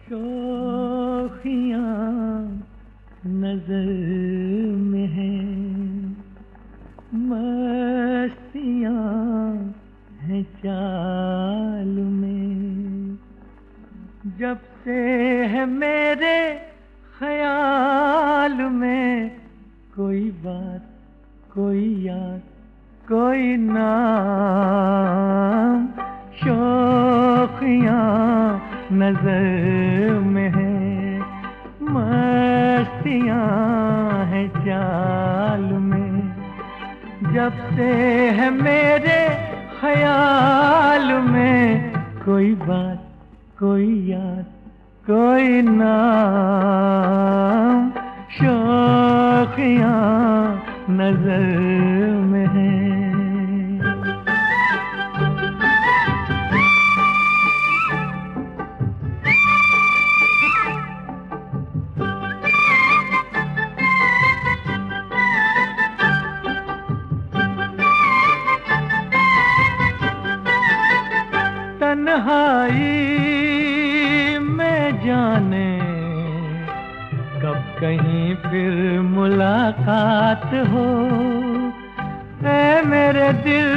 शोखियाँ नजर में है, मस्तियाँ हैं चाल में। जब से है मेरे ख्याल में कोई बात, कोई याद, कोई नाम, शोखियाँ नजर में है, मस्तियाँ हैं चाल में। जब से है मेरे ख्याल में कोई बात, कोई याद, कोई नाम, शोखियाँ नजर में है। तन्हाई में जाने कब कहीं फिर मुलाकात हो। ऐ मेरे दिल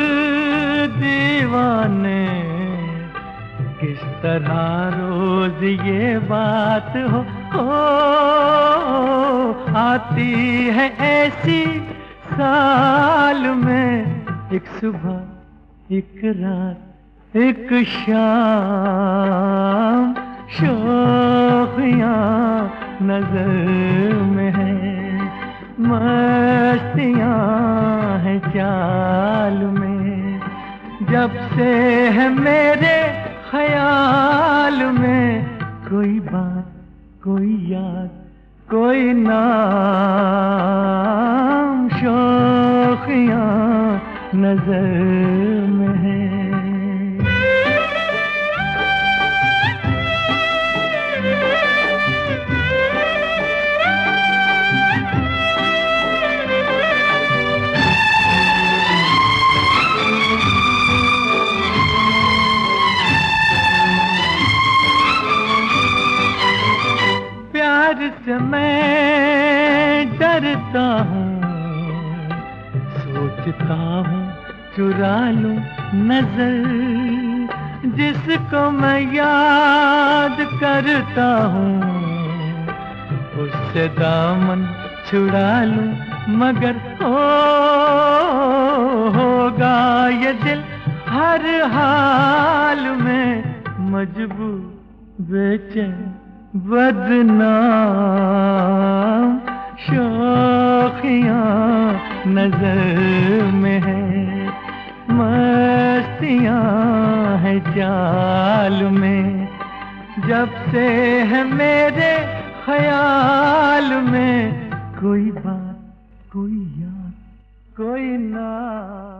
दीवाने, किस तरह रोज ये बात हो। आती है ऐसी साल में, एक सुबह, एक रात, एक शाम, शोखियाँ नजर में है, मस्तियाँ हैं चाल में। जब से है मेरे ख्याल में कोई बात, कोई याद, कोई नाम, शोखियाँ नजर में है। प्यार से मैं डरता हूँ, सोचता हूँ चुरा लूं नजर, जिसको मैं याद करता हूँ उससे दामन छुड़ा लूं। मगर होगा ये दिल हर हाल में मजबूर, बेचैन, बदनाम, शोखियाँ नजर में है, मस्तियाँ हैं चाल में। जब से है मेरे ख्याल में कोई बात, कोई याद, कोई नाम।